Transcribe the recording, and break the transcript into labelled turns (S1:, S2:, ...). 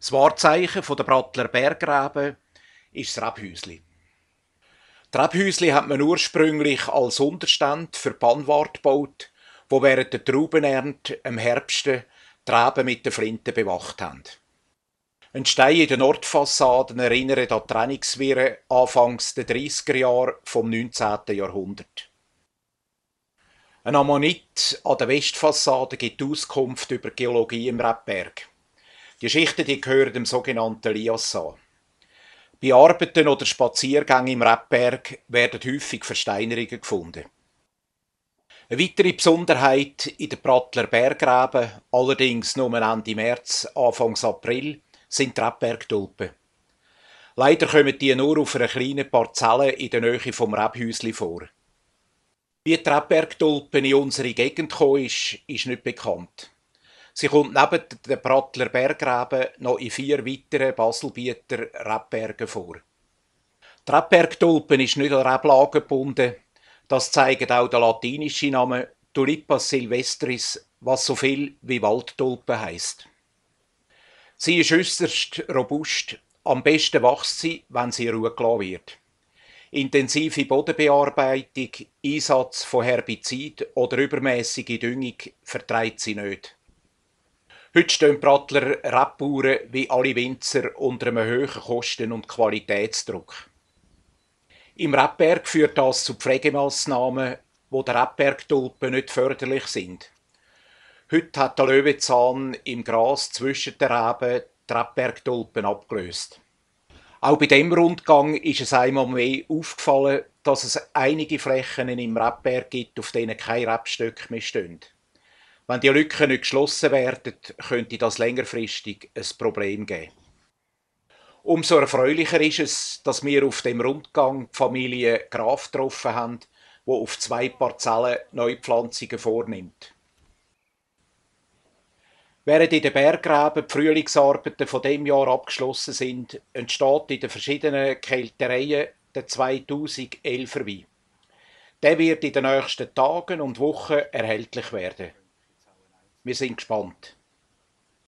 S1: Das Wahrzeichen der Brattler Berggräben ist das Rebhäusli. Die Rebhäusli hat man ursprünglich als Unterstand für die Bannwart gebaut, wo während der Traubenernte im Herbst die Reben mit der Flinte bewacht haben. Ein Stein in den Nordfassaden erinnert an die Trennungswirre anfangs der 30er Jahre vom 19. Jahrhundert. Ein Ammonit an der Westfassade gibt Auskunft über die Geologie im Rebberg. Die Schichten gehören dem sogenannten Lias an. Bei Arbeiten oder Spaziergängen im Rebberg werden häufig Versteinerungen gefunden. Eine weitere Besonderheit in den Brattler Berggräben, allerdings nur Ende März, Anfang April, sind die Rebbergtulpen. Leider kommen die nur auf einer kleinen Parzelle in der Nähe vom Rebhäusli vor. Wie die Rebbergtulpe in unsere Gegend gekommen ist nicht bekannt. Sie kommt neben den Brattler Berggräben noch in 4 weiteren Baselbieter Rebbergen vor. Die Rebbergtulpe ist nicht an Reblagen gebunden. Das zeigt auch der latinische Name Tulipa silvestris, was so viel wie Waldtulpe heisst. Sie ist äusserst robust. Am besten wächst sie, wenn sie in Ruhe gelassen wird. Intensive Bodenbearbeitung, Einsatz von Herbizid oder übermäßige Düngung verträgt sie nicht. Heute stehen Brattler Rebbauern wie alle Winzer unter einem hohen Kosten- und Qualitätsdruck. Im Rebberg führt das zu Pflegemassnahmen, die der Rebbergtulpe nicht förderlich sind. Heute hat der Löwenzahn im Gras zwischen den Reben die Rebbergtulpen abgelöst. Auch bei diesem Rundgang ist es einmal mehr aufgefallen, dass es einige Flächen im Rebberg gibt, auf denen keine Rebstöcke mehr stehen. Wenn die Lücken nicht geschlossen werden, könnte das längerfristig ein Problem geben. Umso erfreulicher ist es, dass wir auf dem Rundgang die Familie Graf getroffen haben, die auf 2 Parzellen Neupflanzungen vornimmt. Während in den Berggräben die Frühlingsarbeiten von diesem Jahr abgeschlossen sind, entsteht in den verschiedenen Kältereien der 2011er Wein. Der wird in den nächsten Tagen und Wochen erhältlich werden. Wir sind gespannt.